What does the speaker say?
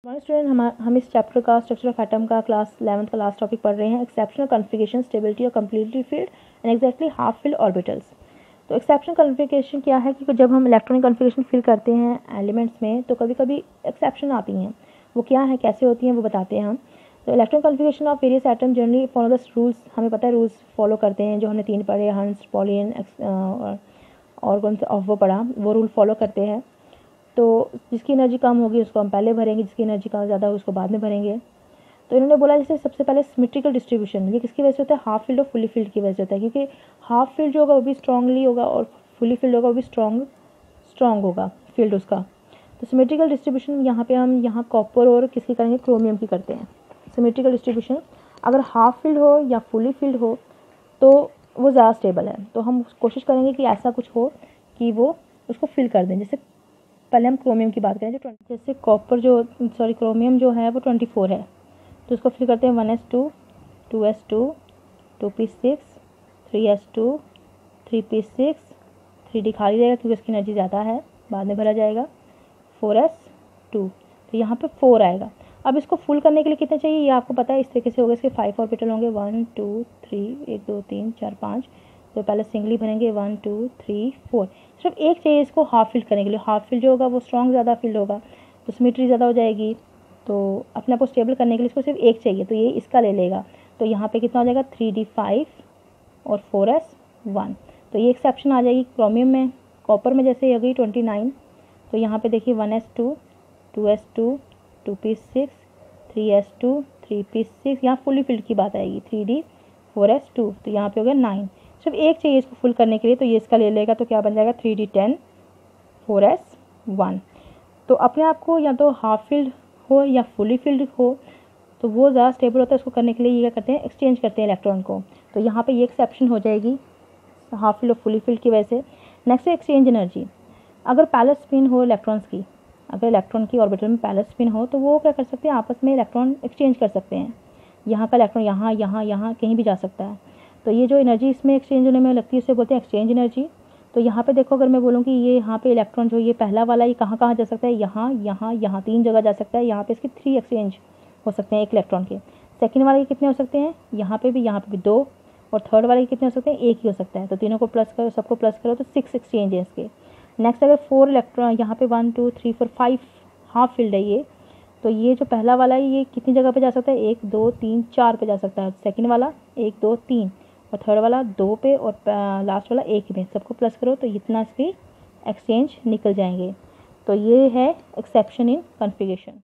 हमारे स्टूडेंट हम इस चैप्टर का स्ट्रक्चर ऑफ एटम का क्लास 11th का लास्ट टॉपिक पढ़ रहे हैं, एक्सेप्शनल कॉन्फ़िगरेशन, स्टेबिलिटी और completely filled and exactly half filled orbitals. तो एक्सेप्शनल कॉन्फ़िगरेशन क्या है कि जब हम इलेक्ट्रॉनिक कॉन्फ़िगरेशन फिल करते हैं एलिमेंट्स में तो कभी कभी एक्सेप्शन आती हैं। वो क्या है, कैसे होती हैं, वो बताते हैं हम। तो electronic configuration of various atom generally follow the rules, हमें पता है रूल्स फॉलो करते हैं जो हमने 3 पढ़े, हंस, पॉलियन और कौन सा ऑफ वो पढ़ा, वो रूल फॉलो करते हैं। तो जिसकी एनर्जी कम होगी उसको हम पहले भरेंगे, जिसकी एनर्जी कम ज़्यादा होगी उसको बाद में भरेंगे। तो इन्होंने बोला जैसे सबसे पहले सिमेट्रिकल डिस्ट्रीब्यूशन, ये किसकी वजह से होता है, हाफ फील्ड और फुली फील्ड की वजह से होता है, क्योंकि हाफ फील्ड जो होगा वो भी स्ट्रांगली होगा और फुली फील्ड होगा वो भी स्ट्रॉन्ग होगा फील्ड उसका। तो सिमेट्रिकल डिस्ट्रीब्यूशन यहाँ पे हम यहाँ कॉपर और किसकी करेंगे, क्रोमियम की करते हैं। सिमेट्रिकल डिस्ट्रीब्यूशन अगर हाफ फील्ड हो या फुली फील्ड हो तो वो ज़्यादा स्टेबल है। तो हम कोशिश करेंगे कि ऐसा कुछ हो कि वो उसको फिल कर दें। जैसे पहले हम क्रोमियम की बात करें, जो जैसे क्रोमियम जो है वो 24 है, तो उसको फिल करते हैं 1s2, 2s2, 2p6, 3s2, 3p6, 3d खाली रहेगा क्योंकि उसकी एनर्जी ज़्यादा है, बाद में भरा जाएगा, 4s2, तो यहाँ पे 4 आएगा। अब इसको फुल करने के लिए कितने चाहिए ये आपको पता है, इस तरीके से होगा। इसके 5 ऑर्बिटल होंगे, 1 2 3, 1 2 3 4 5। तो पहले सिंगली भरेंगे 1 2 3 4, सिर्फ एक चाहिए इसको हाफ फील्ड करने के लिए। हाफ फील्ड जो होगा वो स्ट्रॉन्ग ज़्यादा फील्ड होगा तो सिमेट्री ज़्यादा हो जाएगी। तो अपने आप को स्टेबल करने के लिए इसको सिर्फ एक चाहिए, तो ये इसका ले लेगा। तो यहाँ पे कितना हो जाएगा, 3d 5 और 4s 1। तो ये एक्सेप्शन आ जाएगी क्रोमियम में। कॉपर में जैसे हो गई 29, तो यहाँ पे देखिए 1s2, 2s2, 2p6, 3s2, 3p6, यहाँ फुली फील्ड की बात आएगी, 3d 4s2, तो यहाँ पे हो गया 9। सिर्फ एक चाहिए इसको फुल करने के लिए, तो ये इसका ले लेगा। तो क्या बन जाएगा, 3d 10, 4s 1। तो अपने आप को या तो हाफ फील्ड हो या फुली फील्ड हो तो वो ज़्यादा स्टेबल होता है। उसको करने के लिए ये क्या करते हैं, एक्सचेंज करते हैं इलेक्ट्रॉन को। तो यहाँ पे ये एक्सेप्शन हो जाएगी हाफ फील्ड और फुली फील्ड की वजह से। नेक्स्ट है एक्सचेंज एनर्जी। अगर पैरेलल स्पिन हो इलेक्ट्रॉन्स की, अगर इलेक्ट्रॉन की ऑर्बिटल में पैरेलल स्पिन हो तो वो क्या कर सकते हैं, आपस में इलेक्ट्रॉन एक्सचेंज कर सकते हैं। यहाँ का इलेक्ट्रॉन यहाँ यहाँ यहाँ कहीं भी जा सकता है। तो ये जो एनर्जी इसमें एक्सचेंज होने में लगती है उसे बोलते हैं एक्सचेंज एनर्जी। तो यहाँ पे देखो, अगर मैं बोलूँ कि ये यहाँ पे इलेक्ट्रॉन जो ये पहला वाला ये कहाँ कहाँ जा सकता है, यहाँ यहाँ यहाँ 3 जगह जा सकता है। यहाँ पे इसके 3 एक्सचेंज हो सकते हैं एक इलेक्ट्रॉन के। सेकंड वाले के कितने हो सकते हैं, यहाँ पे भी 2, और थर्ड वाले के कितने हो सकते हैं, एक ही हो सकता है। तो तीनों को प्लस करो, सबको प्लस करो तो 6 एक्सचेंज है इसके। नेक्स्ट अगर 4 इलेक्ट्रॉन, यहाँ पे 1 2 3 4 5 हाफ फील्ड है ये, तो ये जो पहला वाला है ये कितनी जगह पे जा सकता है, 1 2 3 4 पे जा सकता है। सेकंड वाला 1 2 3, और थर्ड वाला 2 पे, और लास्ट वाला 1 में। सबको प्लस करो तो इतना इसकी एक्सचेंज निकल जाएंगे। तो ये है एक्सेप्शन इन कॉन्फ़िगरेशन।